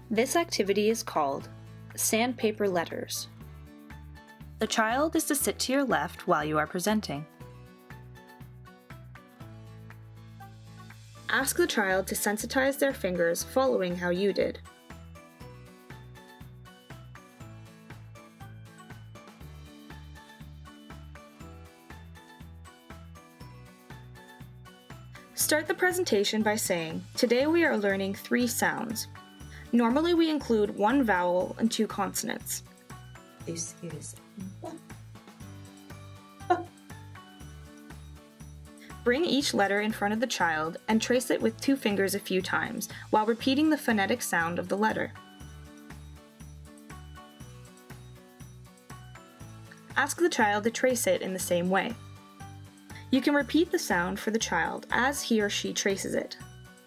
This activity is called Sandpaper Letters. The child is to sit to your left while you are presenting. Ask the child to sensitize their fingers following how you did. Start the presentation by saying, "Today we are learning 3 sounds. Normally we include 1 vowel and 2 consonants. This is Bring each letter in front of the child and trace it with 2 fingers a few times while repeating the phonetic sound of the letter. Ask the child to trace it in the same way. You can repeat the sound for the child as he or she traces it.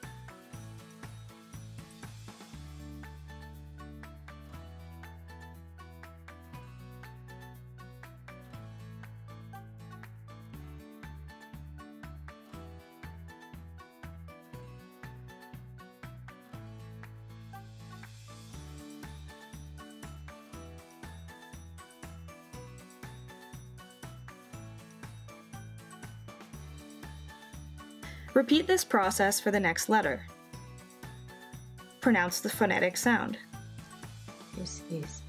Repeat this process for the next letter. Pronounce the phonetic sound. this is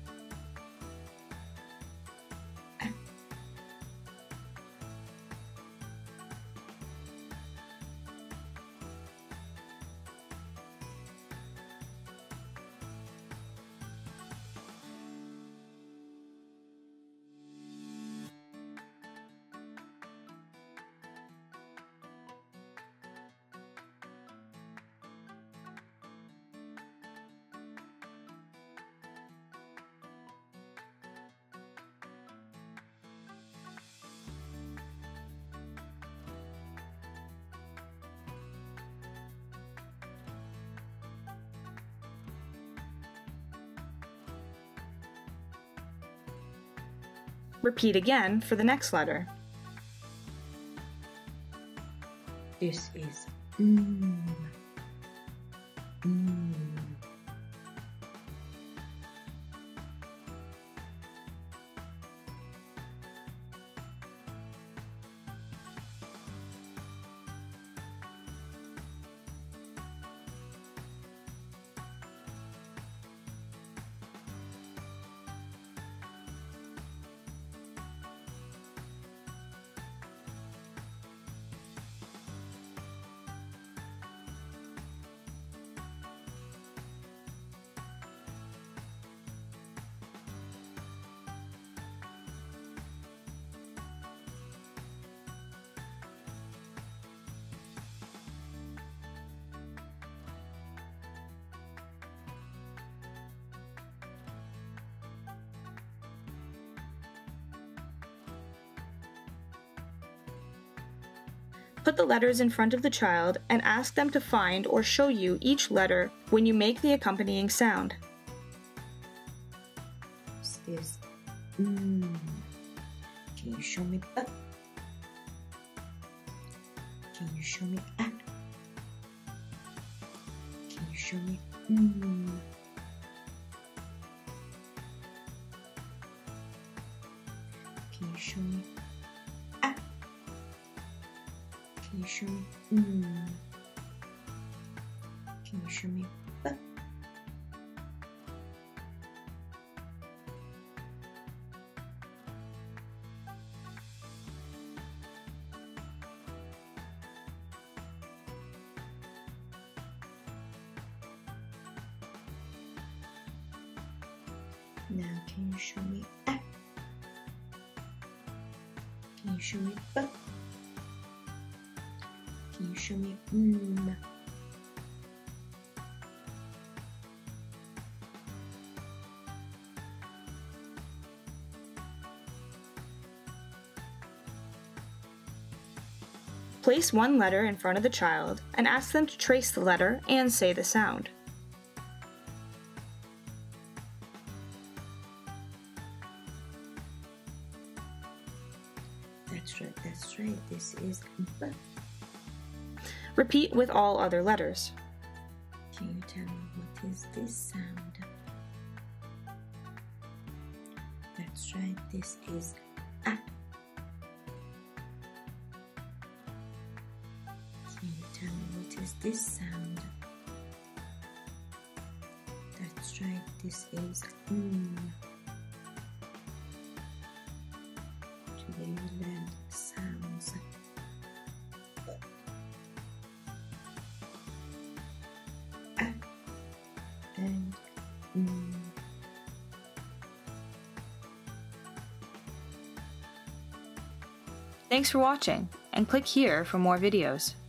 Repeat again for the next letter. this is Put the letters in front of the child and ask them to find or show you each letter when you make the accompanying sound. this is Can you show me Can you show me Can you show me Can you show me Can you show me Can you show me Now can you show me Can you show me Can you show me Place 1 letter in front of the child and ask them to trace the letter and say the sound. That's right, this is B. Repeat with all other letters. Can you tell me what is this sound? That's right, this is A. Can you tell me what is this sound? That's right, this is Today we learned sounds. A and Thanks for watching, and click here for more videos.